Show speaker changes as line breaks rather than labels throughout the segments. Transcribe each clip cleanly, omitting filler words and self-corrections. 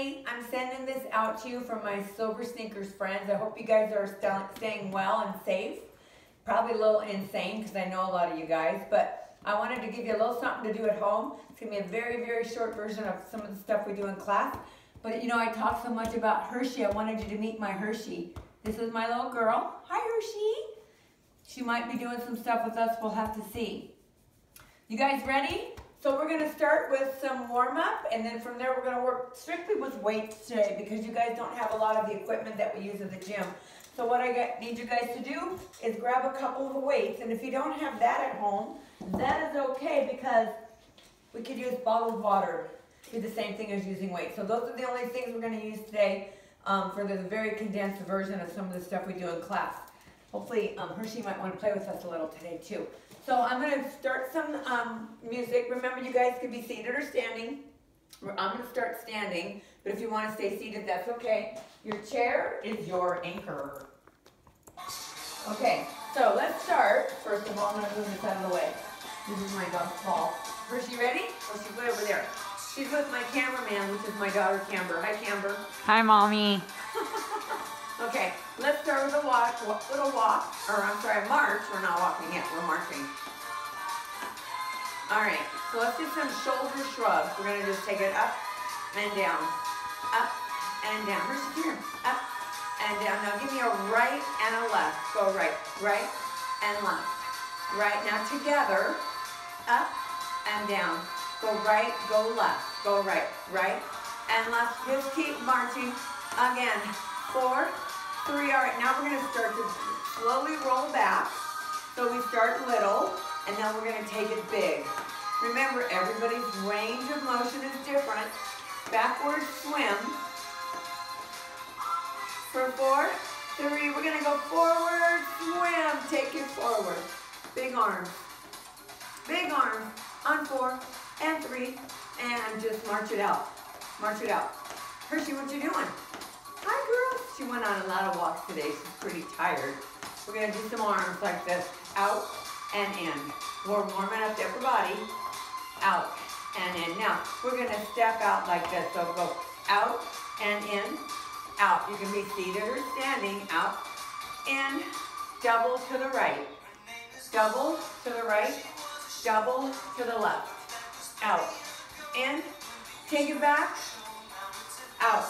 everybody. I'm sending this out to you from my Silver Sneakers friends. I hope you guys are staying well and safe. Probably a little insane because I know a lot of you guys, but I wanted to give you a little something to do at home. It's going to be a very, very short version of some of the stuff we do in class. But you know, I talked so much about Hershey. I wanted you to meet my Hershey. This is my little girl. Hi, Hershey. She might be doing some stuff with us. We'll have to see. You guys ready? So we're going to start with some warm-up, and then from there we're going to work strictly with weights today because you guys don't have a lot of the equipment that we use at the gym. So what I need you guys to do is grab a couple of the weights, and if you don't have that at home, that is okay because we could use bottled water. Do the same thing as using weights. So those are the only things we're going to use today for the very condensed version of some of the stuff we do in class. Hopefully Hershey might want to play with us a little today too. So I'm going to start some music. Remember, you guys can be seated or standing. I'm going to start standing, but if you want to stay seated, that's okay. Your chair is your anchor. Okay, so let's start. First of all, I'm going to move this out of the way. This is my dog's ball. Hershey, ready? Oh, she's way over there. She's with my cameraman, which is my daughter, Camber. Hi, Camber.
Hi, Mommy.
Okay, let's start with a little walk, or I'm sorry, march. We're not walking yet, we're marching. All right, so let's do some shoulder shrugs. We're gonna just take it up and down, up and down. Hershey, here, up and down. Now give me a right and a left. Go right, right and left. Right, now together, up and down. Go right, go left, go right, right and left. Just keep marching. Again, 4, 3, all right, now we're going to start to slowly roll back. So we start little, and then we're going to take it big. Remember, everybody's range of motion is different. Backward swim. For 4, 3, we're going to go forward, swim, take it forward. Big arms. Big arms on 4 and 3, and just march it out. March it out. Hershey, what you doing? Hi, girl. She went on a lot of walks today. She's pretty tired. We're going to do some arms like this. Out and in. We're warming up the upper body. Out and in. Now, we're going to step out like this. So go out and in. Out. You can be seated or standing. Out. In. Double to the right. Double to the right. Double to the left. Out. In. Take it back. Out.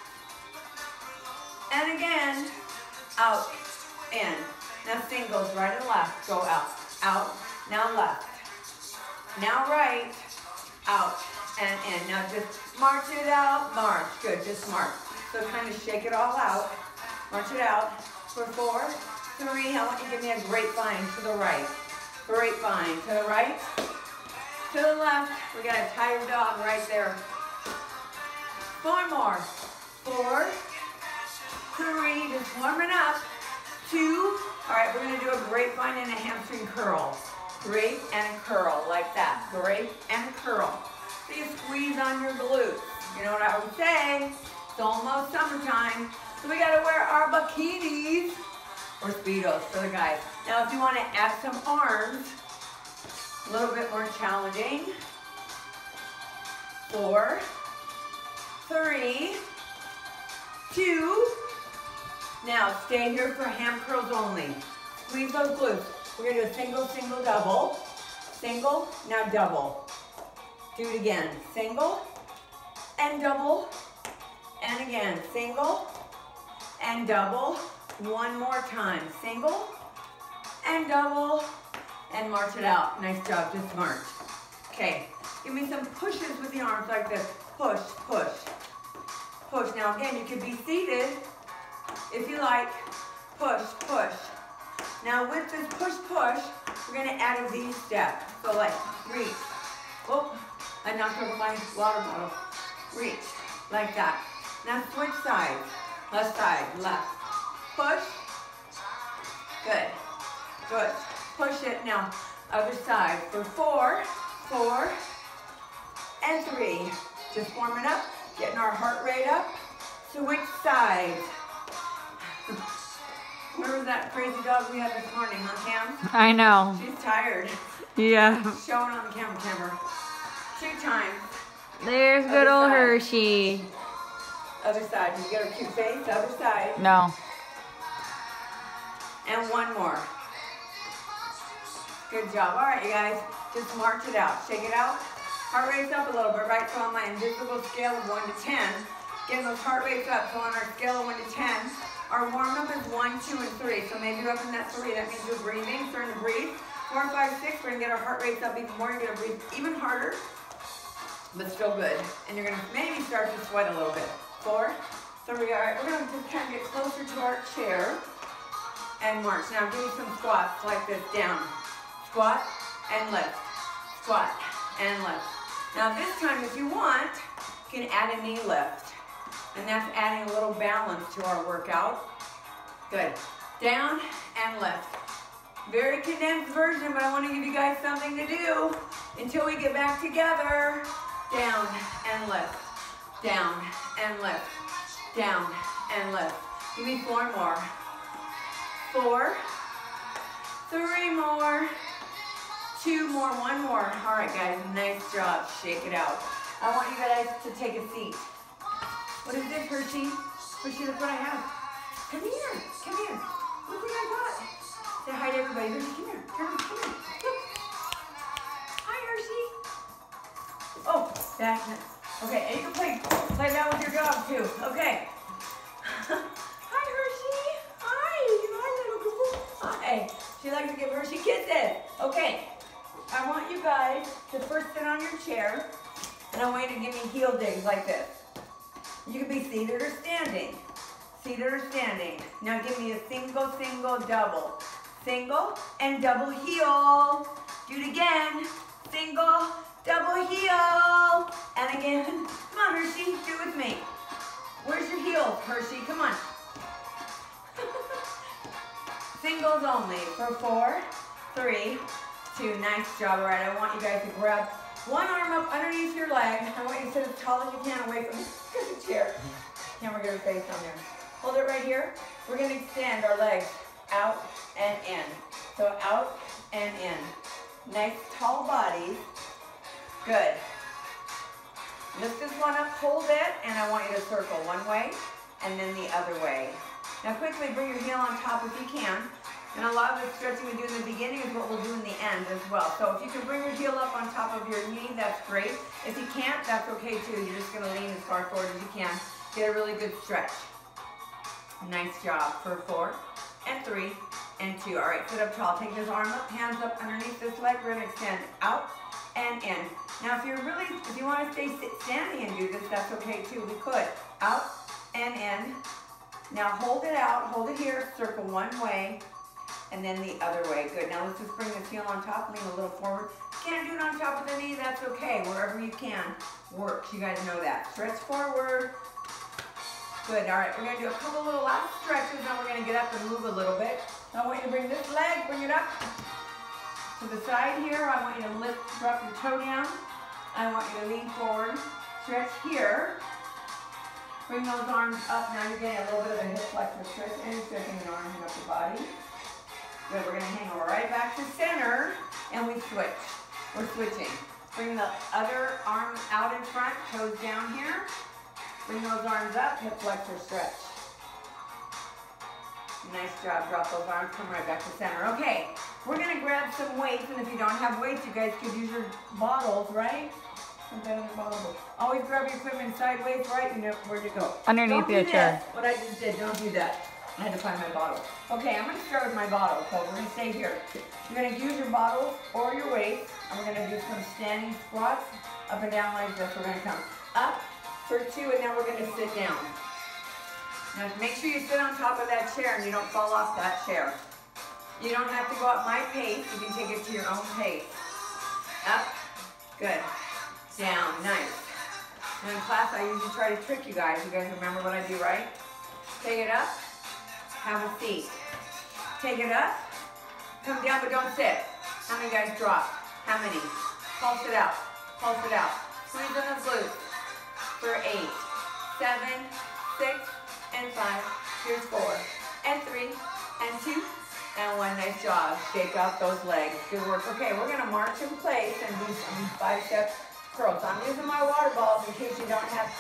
And again, out, in. Now singles, right and left, go out, out, now left, now right, out, and in. Now just march it out, march, good, just march. So kind of shake it all out, march it out for 4, 3, I want you to give me a grapevine to the right, grapevine to the right, to the left, we got a tired dog right there. 4 more, 4, 3, just warming up. 2, all right, we're gonna do a grapevine and a hamstring curl. Grape and curl, like that. Grape and curl. So you squeeze on your glutes. You know what I would say? It's almost summertime, so we gotta wear our bikinis or Speedos for the guys. Now if you wanna add some arms, a little bit more challenging. 4, 3, 2, now stay here for ham curls only. Squeeze those glutes. We're gonna do a single, single, double. Single, now double. Do it again. Single and double. And again, single and double. One more time. Single and double. And march it out. Nice job, just march. Okay, give me some pushes with the arms like this. Push, push, push. Now again, you can be seated if you like. Push, push. Now with this push, push, we're gonna add a V step. So like, reach. Oh, I knocked over my water bottle. Reach, like that. Now switch sides. Left side, left. Push. Good. Good. Push it. Now, other side for 4, 4, and 3. Just warming up, getting our heart rate up. Switch sides. Where was that crazy dog we had this morning, huh, Cam?
I know.
She's tired.
Yeah.
Showing on the camera. 2 times.
There's good old Hershey.
Other side. Did you get her cute face? Other side.
No.
And one more. Good job. All right, you guys. Just march it out. Shake it out. Heart rate's up a little bit, right? So on my invisible scale of 1 to 10, getting those heart rates up. So on our scale of 1 to 10, our warm-up is 1, 2, and 3. So maybe you're up in that 3. That means you're breathing. Starting to breathe. 4, 5, 6. We're going to get our heart rates up even more. You're going to breathe even harder, but still good. And you're going to maybe start to sweat a little bit. 4, 3. All right, we're going to just kind of get closer to our chair and march. Now give me some squats like this. Down. Squat and lift. Squat and lift. Now this time, if you want, you can add a knee lift. And that's adding a little balance to our workout. Good. Down and lift. Very condensed version, but I want to give you guys something to do until we get back together. Down and lift. Down and lift. Down and lift. Give me 4 more. 4. 3 more. 2 more. 1 more. All right, guys. Nice job. Shake it out. I want you guys to take a seat. What is this, Hershey? Hershey, look what I have. Come here. Come here. Look what I got. Say hi to everybody. Hershey, come here. Come here. Look. Hi, Hershey. Oh, that's it. Okay, and you can play that with your dog, too. Okay. Hi, Hershey. Hi. Hi, little girl. Hi. She likes to give Hershey kisses. Okay. I want you guys to first sit on your chair, and I want you to give me heel digs like this. You can be seated or standing. Seated or standing. Now give me a single, single, double. Single and double heel. Do it again. Single, double heel. And again. Come on, Hershey. Do it with me. Where's your heels, Hershey? Come on. Singles only for 4, 3, 2. Nice job. All right, I want you guys to grab one arm up underneath your leg. I want you to sit as tall as you can away from the chair. Camera, get her face on there. Hold it right here. We're going to extend our legs out and in. So out and in. Nice tall bodies. Good. Lift this one up, hold it, and I want you to circle one way and then the other way. Now quickly bring your heel on top if you can. And a lot of the stretching we do in the beginning is what we'll do in the end as well. So if you can bring your heel up on top of your knee, that's great. If you can't, that's okay too. You're just going to lean as far forward as you can. Get a really good stretch. Nice job for 4 and 3 and 2. All right, sit up tall. Take this arm up, hands up underneath this leg. We're going to extend out and in. Now if you want to stay standing and do this, that's okay too. We could. Out and in. Now hold it out, hold it here, circle one way, and then the other way. Good. Now let's just bring this heel on top, lean a little forward. Can't do it on top of the knee, that's okay. Wherever you can works. You guys know that. Stretch forward. Good. All right, we're going to do a couple little last stretches, then we're going to get up and move a little bit. Now I want you to bring this leg, bring it up to the side here. I want you to lift, drop your toe down. I want you to lean forward, stretch here. Bring those arms up. Now you're getting a little bit of a hip flexor stretch, and you're stretching your arms and up your body. Good. We're going to hang right back to center, and we switch. We're switching. Bring the other arm out in front, toes down here. Bring those arms up, hip flexor stretch. Nice job. Drop those arms, come right back to center. Okay, we're going to grab some weights, and if you don't have weights, you guys could use your bottles, right? Put that in your bottle. Always grab your equipment sideways, right? You know where to go.
Underneath the chair.
What I just did, don't do that. I had to find my bottle. Okay, I'm going to start with my bottle, so we're going to stay here. You're going to use your bottle or your weights, and we're going to do some standing squats, up and down like this. We're going to come up for 2, and now we're going to sit down. Now make sure you sit on top of that chair and you don't fall off that chair. You don't have to go at my pace. You can take it to your own pace. Up. Good. Down. Nice. And in class, I usually try to trick you guys. You guys remember what I do, right? Take it up. Have a seat. Take it up. Come down, but don't sit. How many guys drop? How many? Pulse it out. Pulse it out. Squeeze in the glutes. For 8, 7, 6, and 5. Here's 4, and 3, and 2, and 1. Nice job. Shake out those legs. Good work. Okay, we're going to march in place and do some bicep curls. I'm using my water balls in case you don't have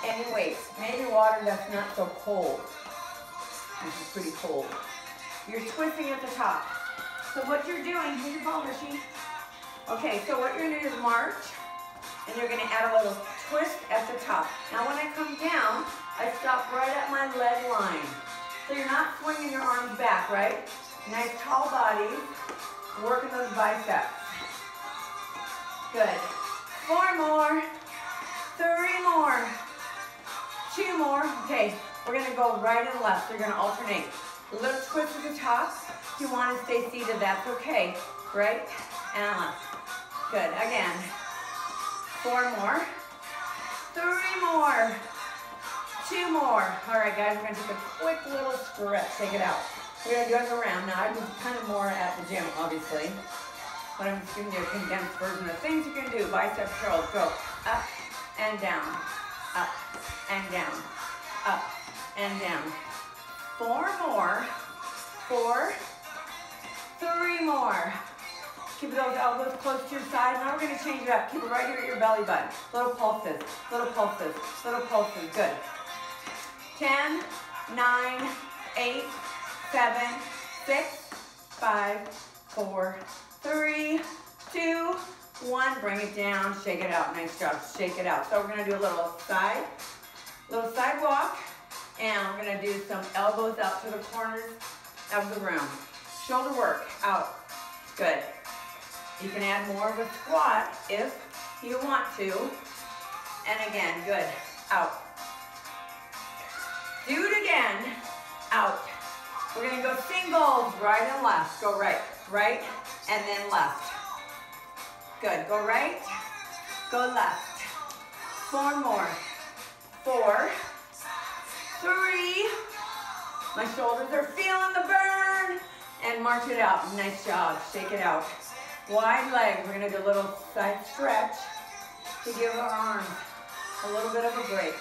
any weights. Maybe water that's not so cold. This is pretty cold. You're twisting at the top. So what you're doing, here's your ball, Hershey. Okay, so what you're gonna do is march, and you're gonna add a little twist at the top. Now when I come down, I stop right at my leg line. So you're not swinging your arms back, right? Nice tall bodies, working those biceps. Good. 4 more, 3 more, 2 more. Okay, we're gonna go right and left. We're gonna alternate. A little twist at the top. If you want to stay seated, that's okay. Right and left. Good. Again. 4 more. 3 more. 2 more. All right, guys, we're gonna take a quick little stretch. Take it out. We're gonna do it around. Now, I do kind of more at the gym, obviously. But I'm just giving you a condensed version of things you can do. Bicep curls. Go up and down. Up and down. Up and down. 4 more. 4. 3 more. Keep those elbows close to your side. Now we're going to change it up. Keep it right here at your belly button. Little pulses. Little pulses. Little pulses. Good. 10, 9, 8, 7, 6, 5, 4, 3, 2, 1. Bring it down. Shake it out. Nice job. Shake it out. So we're going to do a little side walk. And we're going to do some elbows out to the corners of the room. Shoulder work. Out. Good. You can add more of a squat if you want to. And again, good. Out. Do it again. Out. We're going to go singles, right and left. Go right, and then left. Good. Go right, go left. 4 more. 4, 3. My shoulders are feeling the burn. And march it out. Nice job. Shake it out. Wide leg. We're going to do a little side stretch to give our arms a little bit of a break.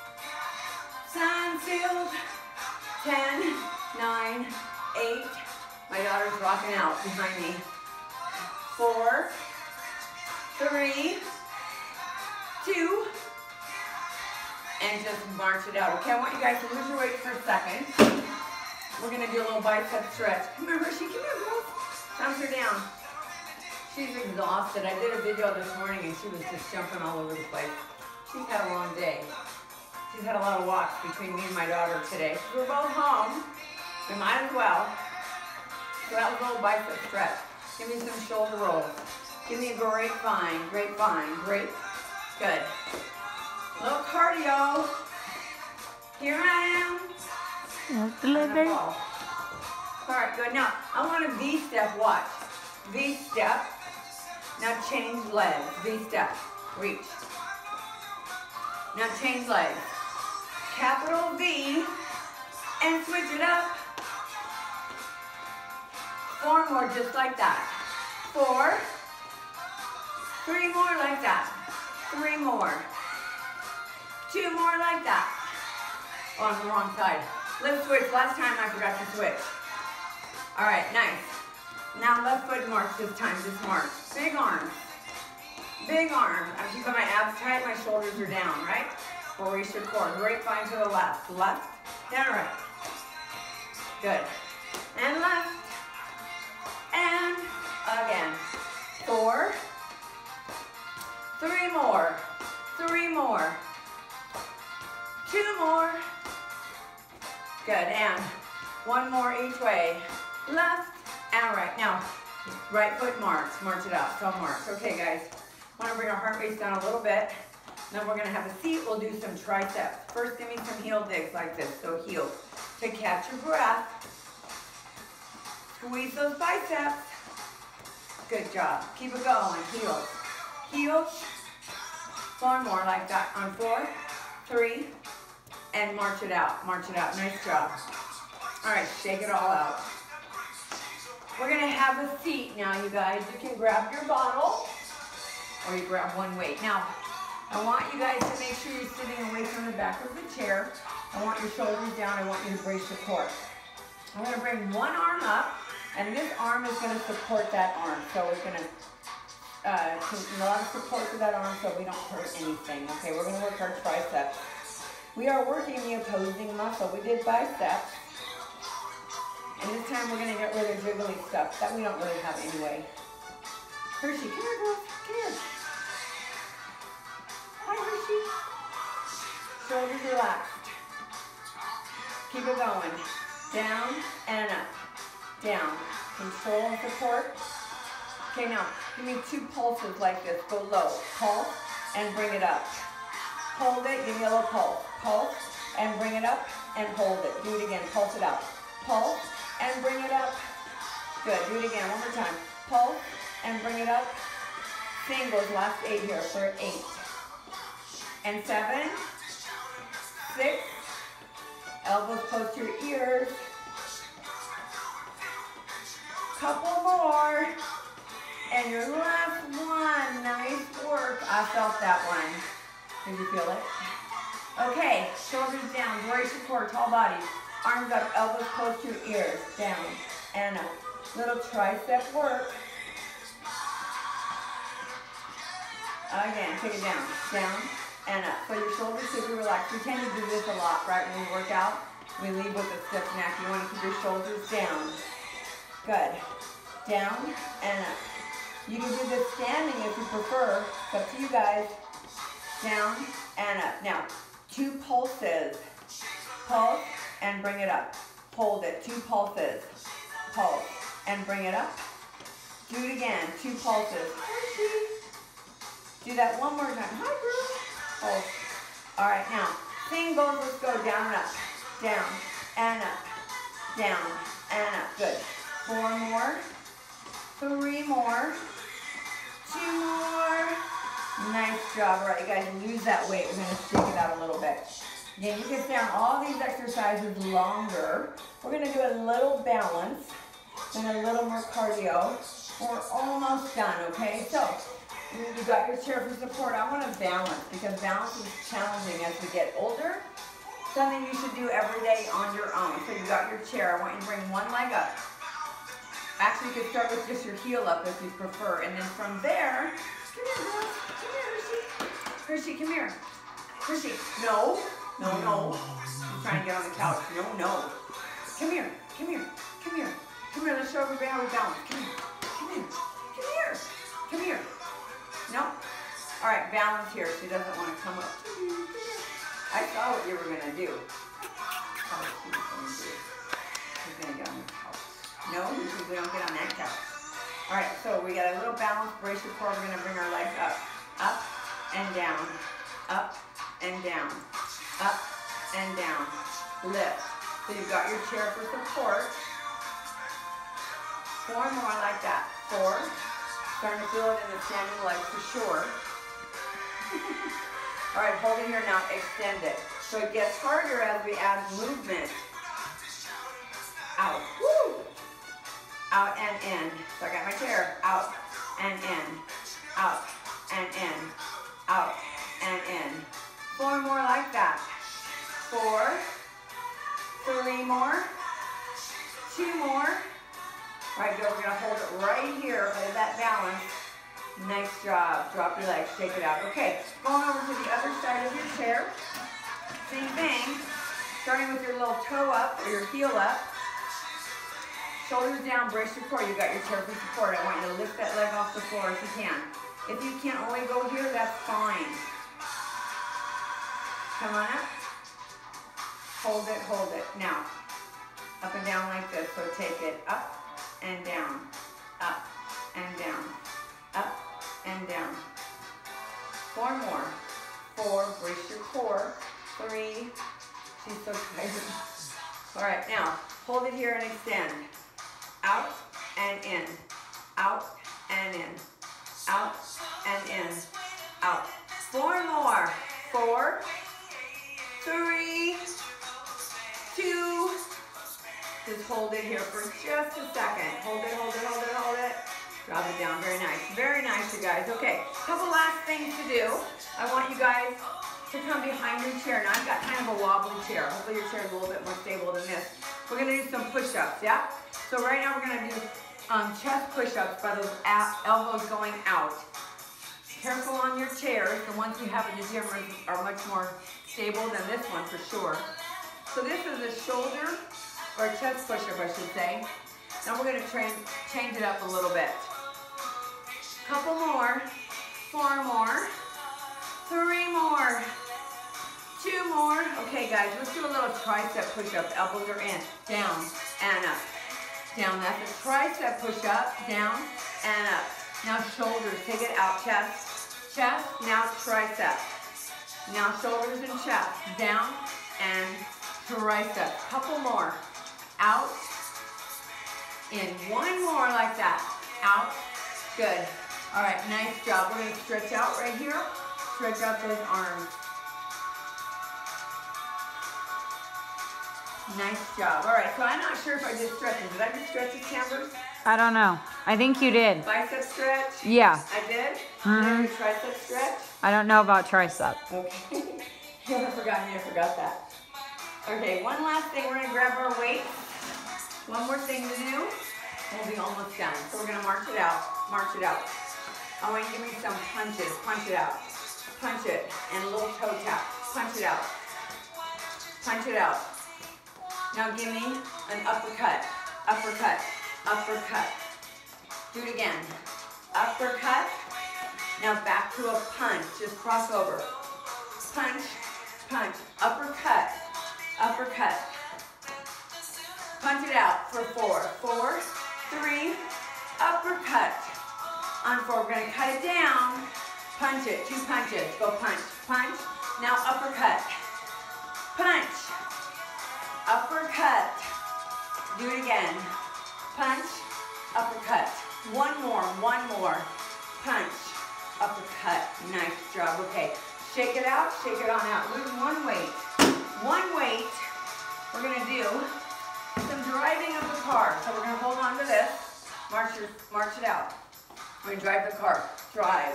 Sign sealed. 10, 9, 8. My daughter's rocking out behind me. 4, 3, 2, and just march it out. Okay, I want you guys to lose your weight for a second. We're gonna do a little bicep stretch. Come here, Hershey, come here, girl. Bounce her down. She's exhausted. I did a video this morning and she was just jumping all over the place. She's had a long day. She's had a lot of walks between me and my daughter today. We're both home. We might as well. So that was a little bicep stretch. Give me some shoulder rolls. Give me a grapevine, grapevine, grape. Good. A little cardio. Here I am.
Delivery.
All right, good. Now, I want a V-step. Watch. V-step. Now change legs. V-step. Reach. Now change legs. Capital V. And switch it up. 4 more just like that. 4. 3 more like that. 3 more. 2 more like that. Oh, on the wrong side. Let's switch. Last time I forgot to switch. All right, nice. Now left foot march this time. Just march. Big arms. Big arms. I'm keeping my abs tight. My shoulders are down, right? Release your core. Grapevine to the left. Left and right. Good. And left. And again. 4. 3 more. 3 more. 2 more. Good. And 1 more each way. Left and right. Now, right foot march. March it out. So march. Okay, guys. Want to bring our heart rate down a little bit. Then we're going to have a seat. We'll do some triceps. First, give me some heel digs like this. So heel. To catch your breath. Squeeze those biceps. Good job. Keep it going. Heels. Heels. 4 more like that. On 4, 3, and march it out. March it out. Nice job. All right, shake it all out. We're going to have a seat now, you guys. You can grab your bottle or you grab one weight. Now, I want you guys to make sure you're sitting away from the back of the chair. I want your shoulders down. I want you to brace your core. I'm going to bring one arm up, and this arm is going to support that arm. So we're going to a lot of support to that arm so we don't hurt anything. Okay, we're going to work our triceps. We are working the opposing muscle. We did biceps. And this time we're going to get rid of jiggly stuff that we don't really have anyway. Hershey, come here, girls. Come here. Hi, Hershey. Shoulders relaxed. Keep it going. Down and up. Down. Control and support. Okay, now, give me 2 pulses like this. Go low. Pulse and bring it up. Hold it. Give me a little pulse. Pulse and bring it up and hold it. Do it again. Pulse it out. Pulse and bring it up. Good. Do it again. One more time. Pulse and bring it up. Singles. Last 8 here for 8. And 7. 6. Elbows close to your ears. Couple more. And your last one. Nice work. I felt that one. Did you feel it? Okay, shoulders down, brace your core, tall body. Arms up, elbows close to your ears. Down and up. Little tricep work. Again, take it down. Down and up. So your shoulders should be relaxed. We tend to do this a lot, right? When we work out, we leave with a stiff neck. You want to keep your shoulders down. Good. Down and up. You can do this standing if you prefer. It's up to you guys. Down and up. Now, 2 pulses. Pulse and bring it up. Hold it. 2 pulses. Pulse and bring it up. Do it again. 2 pulses. Do that one more time. Hi, girl. Hold. All right, now, singles. Let's go down and up. Down and up. Down and up. Good. 4 more. 3 more. 2 more. Nice job. All right, you guys, lose that weight. We're going to shake it out a little bit. Again, you can stay on all these exercises longer. We're going to do a little balance and a little more cardio. We're almost done, okay? So, you got your chair for support. I want to balance because balance is challenging as we get older. Something you should do every day on your own. So you got your chair. I want you to bring one leg up. Actually, you could start with just your heel up if you prefer. And then from there, come here, girl. Come here, Hershey. Hershey, come here. Hershey, no. No, no. I'm trying to get on the couch. No, no. Come here. Come here. Come here. Come here. Let's show everybody how we balance. Come here. Come here. Come here. Come here. No. All right, balance here. She doesn't want to come up. I saw what you were going to do. She's going to get on the couch. No, because we don't get on that couch. All right, so we got a little balance. Brace your core. We're going to bring our legs up. Up and down. Up and down. Up and down. Lift. So you've got your chair for support. 4 more like that. 4. Starting to feel it in the standing leg for sure. All right, hold it here now. Extend it. So it gets harder as we add movement. Out. Woo! Out and in. So I got my chair. Out and in. Out and in. Out and in. 4 more like that. 4. 3 more. 2 more. All right, girl, we're going to hold it right here. Hold that balance. Nice job. Drop your legs. Shake it out. Okay, going over to the other side of your chair. Same thing. Starting with your little toe up or your heel up. Shoulders down. Brace your core. You got your chair for support. I want you to lift that leg off the floor if you can. If you can only go here, that's fine. Come on up. Hold it, hold it. Now, up and down like this. So take it up and down, up and down, up and down. 4 more. 4, brace your core. 3, she's so tired. All right, now, hold it here and extend. Out and in, out and in, out and in, out. 4 more. 4, 3, 2, just hold it here for just a second. Hold it, hold it, hold it, hold it. Drop it down. Very nice. Very nice, you guys. Okay, couple last things to do. I want you guys to come behind your chair. Now, I've got kind of a wobbly chair. Hopefully your chair is a little bit more stable than this. We're going to do some push-ups, yeah? So right now we're going to do chest push-ups by those elbows going out. Careful on your chairs. The ones you have in the gym are much more stable than this one for sure. So this is a shoulder or a chest push-up, I should say. Now we're gonna change it up a little bit. Couple more, 4 more, 3 more, 2 more. Okay guys, let's do a little tricep push-up. Elbows are in, down and up. Down, that's a tricep push-up, down and up. Now shoulders, take it out, chest, chest, now tricep. Now shoulders and chest, down and tricep. Couple more, out, in, 1 more like that, out, good. All right, nice job. We're gonna stretch out right here, stretch out those arms. Nice job. All right, so I'm not sure if I did stretches. Did I do stretches, Camber?
I don't know. I think you did.
Bicep stretch?
Yeah.
I did?
Mm-hmm.
Did I do tricep stretch?
I don't know about tricep.
Okay. I forgot that. Okay, one last thing. We're going to grab our weights. One more thing to do. We'll be almost done. So we're going to march it out. March it out. I want you to give me some punches. Punch it out. Punch it. And a little toe tap. Punch it out. Punch it out. Now give me an uppercut. Uppercut. Uppercut. Do it again. Uppercut. Now back to a punch. Just cross over. Punch. Punch. Uppercut. Uppercut. Punch it out for 4. 4, 3, uppercut. On 4, we're going to cut it down. Punch it. 2 punches. Go punch. Punch. Now uppercut. Punch. Uppercut. Do it again. Punch. Uppercut. 1 more. 1 more. Punch. Uppercut. Nice job. Okay. Shake it out. Shake it on out. Lose 1 weight. 1 weight. We're going to do some driving of the car. So we're going to hold on to this. March it out. We're going to drive the car. Drive.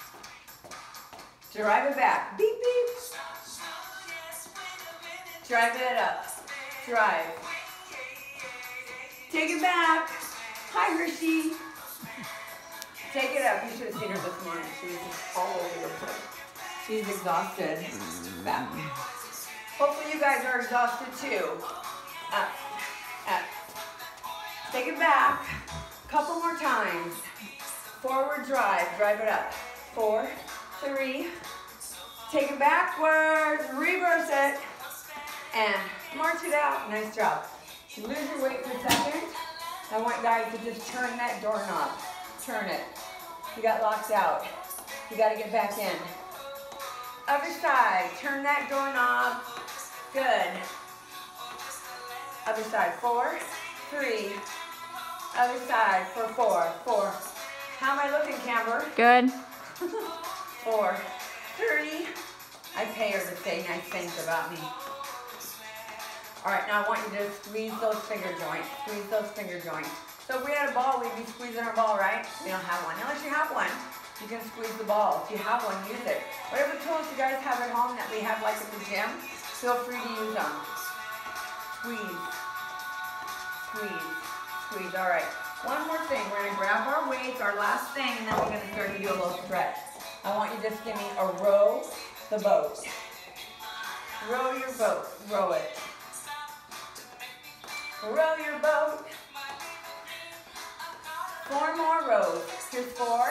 Drive it back. Beep, beep. Drive it up. Drive. Take it back. Hi, Hershey. Take it up. You should have seen her this morning. She was just all over the place. She's exhausted. Back. Hopefully you guys are exhausted too. Up. Up. Take it back. Couple more times. Forward drive. Drive it up. 4, 3. Take it backwards. Reverse it. And march it out. Nice job. Lose your weight for a second. I want guys to just turn that doorknob. Turn it. You got locked out. You got to get back in. Other side. Turn that doorknob. Good. Other side. 4, 3. Other side for 4. 4. How am I looking, Camber?
Good.
4, 3. I pay her to say nice things about me. All right, now I want you to squeeze those finger joints. Squeeze those finger joints. So if we had a ball, we'd be squeezing our ball, right? We don't have one. Unless you have one, you can squeeze the ball. If you have one, use it. Whatever tools you guys have at home that we have like at the gym, feel free to use them. Squeeze. Squeeze. Squeeze. All right. One more thing. We're going to grab our weights, our last thing, and then we're going to start to do a little stretch. I want you to just give me a row the boat. Row your boat. Row it. Row your boat. 4 more rows. Here's 4,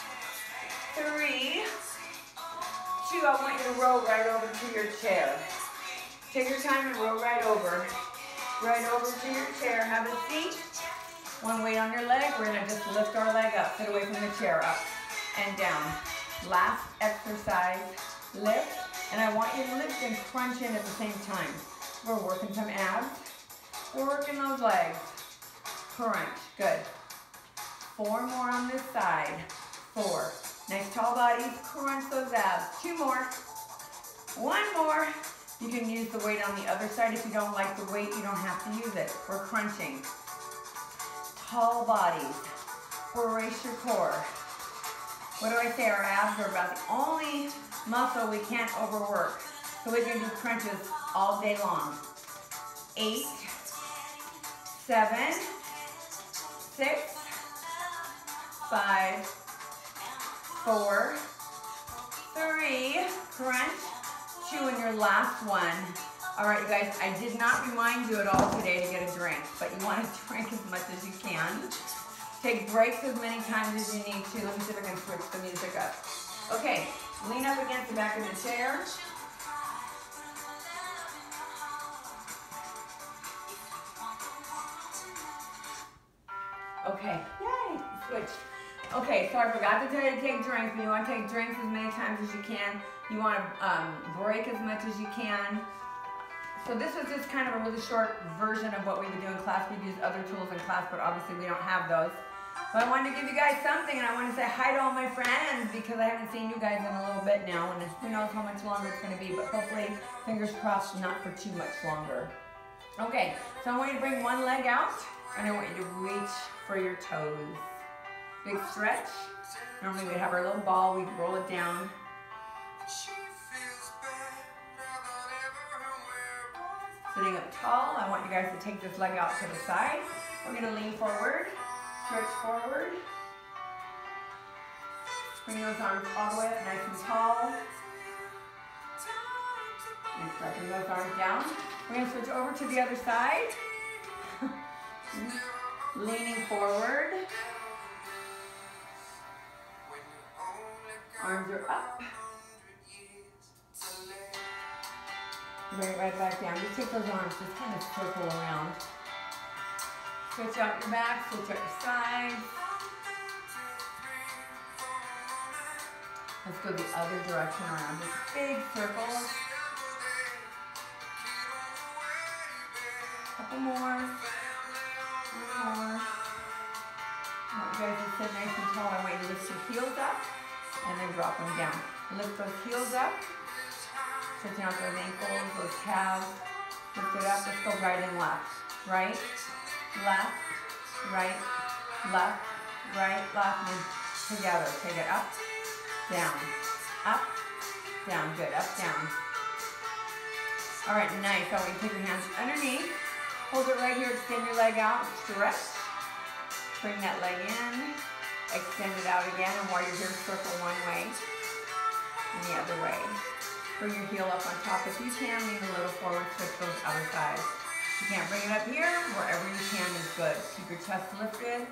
3, 2. I want you to row right over to your chair. Take your time and row right over. Right over to your chair. Have a seat. 1 weight on your leg. We're going to just lift our leg up. Sit away from the chair. Up and down. Last exercise. Lift. And I want you to lift and crunch in at the same time. We're working some abs. We're working those legs. Crunch. Good. 4 more on this side. 4. Nice tall bodies. Crunch those abs. 2 more. 1 more. You can use the weight on the other side. If you don't like the weight, you don't have to use it. We're crunching. Tall bodies. Brace your core. What do I say? Our abs are about the only muscle we can't overwork. So we can do crunches all day long. 8, 7, 6, 5, 4, 3, crunch, 2 in your last one. All right, you guys, I did not remind you at all today to get a drink, but you want to drink as much as you can. Take breaks as many times as you need to. Let me see if I can switch the music up. Okay, lean up against the back of the chair. Okay, yay, switch. Okay, so I forgot to tell you to take drinks, but you want to take drinks as many times as you can. You want to break as much as you can. So this was just kind of a really short version of what we would do in class. We'd use other tools in class, but obviously we don't have those. But I wanted to give you guys something, and I want to say hi to all my friends because I haven't seen you guys in a little bit now, and who knows how much longer it's going to be, but hopefully, fingers crossed, not for too much longer. Okay, so I want you to bring one leg out, and I want you to reach for your toes. Big stretch. Normally we'd have our little ball, we'd roll it down. Sitting up tall, I want you guys to take this leg out to the side. We're going to lean forward, stretch forward. Bring those arms all the way up, nice and tall. And bring those arms down. We're going to switch over to the other side. Leaning forward. Arms are up. Bring it right back down. Just take those arms, just kind of circle around. Stretch out your back, stretch out your sides. Let's go the other direction around. Just big circles. Couple more. One more. I want you guys to sit nice and tall. I want you to lift your heels up and then drop them down. Lift those heels up. Stretching out those ankles, those calves. Lift it up. Let's go right and left. Right, left, right, left, right, left, and then together. Take it up, down, up, down. Good. Up, down. All right, nice. I want you to take your hands underneath. Hold it right here. Extend your leg out. Stretch. Bring that leg in. Extend it out again. And while you're here, circle one way and the other way. Bring your heel up on top if you can. Lean a little forward. Switch those other sides. If you can't bring it up here, wherever you can is good. Keep your chest lifted.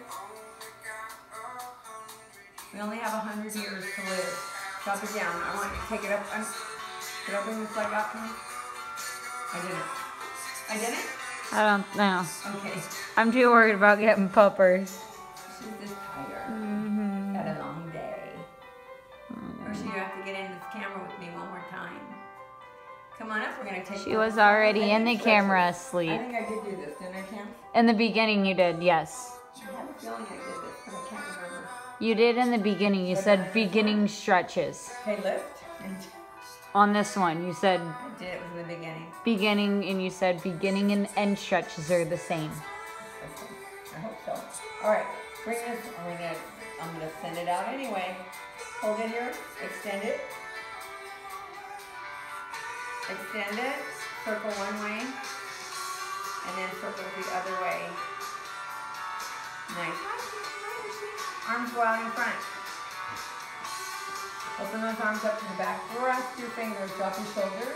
We only have 100 years to live. Drop it down. I want you to take it up. Did I bring this leg up? I didn't. I didn't?
I don't know.
Okay.
I'm too worried about getting puppers.
She's just tired. Had a long day. Or should you have to get into this camera with me one more time? Come on up. We're going to take
She was already in the camera asleep.
I think I did do this, didn't I, Cam?
In the beginning you did, yes.
I have a feeling I did this, but I can't remember.
You did in the beginning. You said beginning stretches.
Okay, lift.
On this one, you said
I did it in the beginning.
beginning, and you said beginning and end stretches are the same.
Okay. I hope so. All right, bring this. I'm gonna send it out anyway. Hold it here. Extend it. Extend it. Circle one way, and then circle the other way. Nice. Arms go out in front. Open those arms up to the back. Rest your fingers. Drop your shoulders.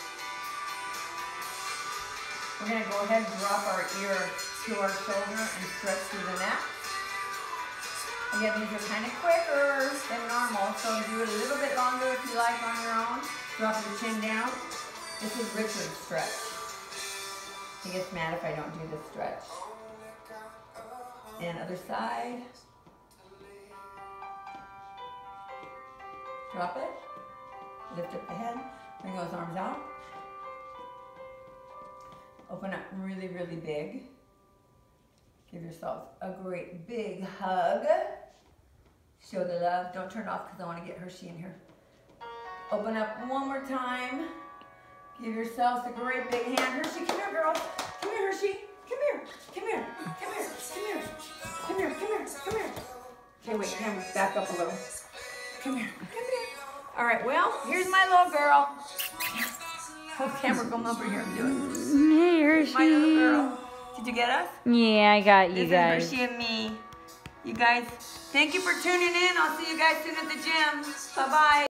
We're going to go ahead and drop our ear to our shoulder and stretch through the neck. Again, these are kind of quicker than normal, so do it a little bit longer if you like on your own. Drop your chin down. This is Richard's stretch. He gets mad if I don't do this stretch. And other side. Drop it. Lift up the head. Bring those arms out. Open up really, really big. Give yourself a great big hug. Show the love. Don't turn it off because I want to get Hershey in here. Open up one more time. Give yourselves a great big hand. Hershey, come here, girl. Come here, Hershey. Come here. Come here. Come here. Come here. Come here. Come here. Come here. Okay, wait, Cam, back up a little. Come here. Come here. All right, well, here's my little girl. Oh, camera, come over here and do it.
Hey, Hershey.
My little girl. Did you get us?
Yeah, I got you guys.
This is Hershey and me. You guys, thank you for tuning in. I'll see you guys soon at the gym. Bye-bye.